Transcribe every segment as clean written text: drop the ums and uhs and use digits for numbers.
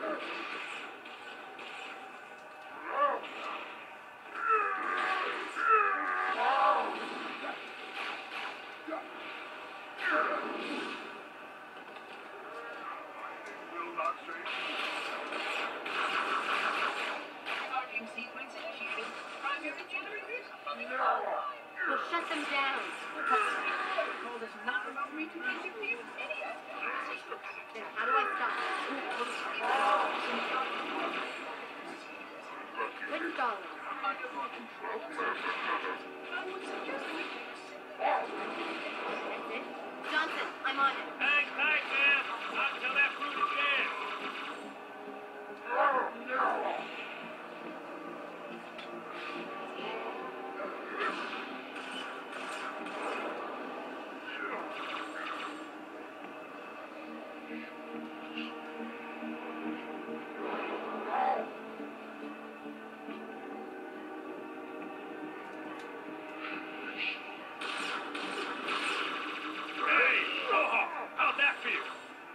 We'll shut them down. Told us not about me to interview any aspect. Then how do I stop them? Install it. Under more control. I would suggest we That's it. Johnson, I'm on it. Hang tight, man. Not until that fruit is dead. How'd that feel?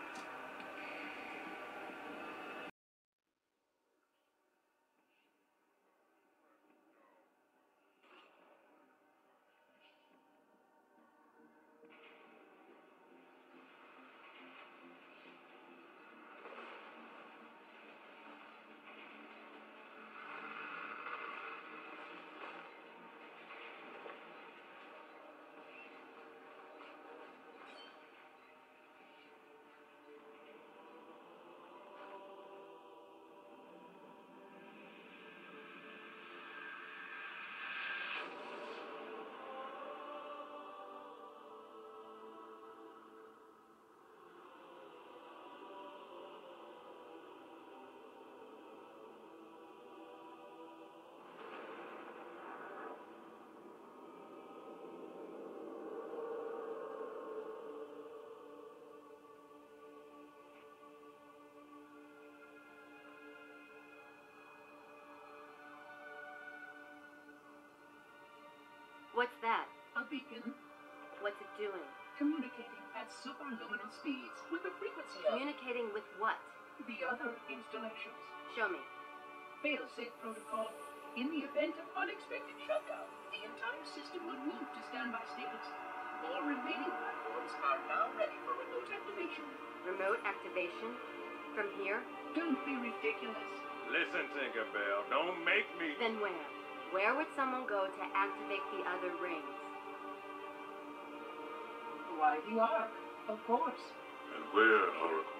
What's that? A beacon What's it doing? communicating at superluminal speeds with the frequency of Communicating with what? the other installations. Show me. Fail-safe protocol. In the event of unexpected shutdown, the entire system will move to standby status. All remaining platforms are now ready for remote activation. Remote activation? From here? Don't be ridiculous. Listen, Tinkerbell, don't make me... Then where? Where would someone go to activate the other rings? Why the Ark? Of course. And where, Oracle?